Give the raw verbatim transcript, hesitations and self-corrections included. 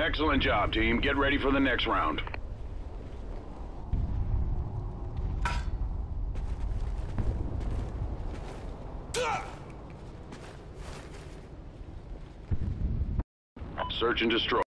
Excellent job, team. Get ready for the next round. Search and destroy.